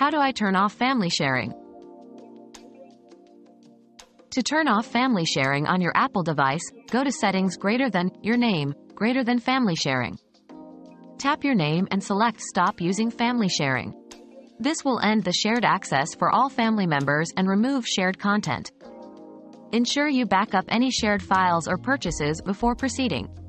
How do I turn off family sharing? To turn off family sharing on your Apple device, go to Settings your name, Family Sharing. Tap your name and select Stop using family sharing. This will end the shared access for all family members and remove shared content. Ensure you back up any shared files or purchases before proceeding.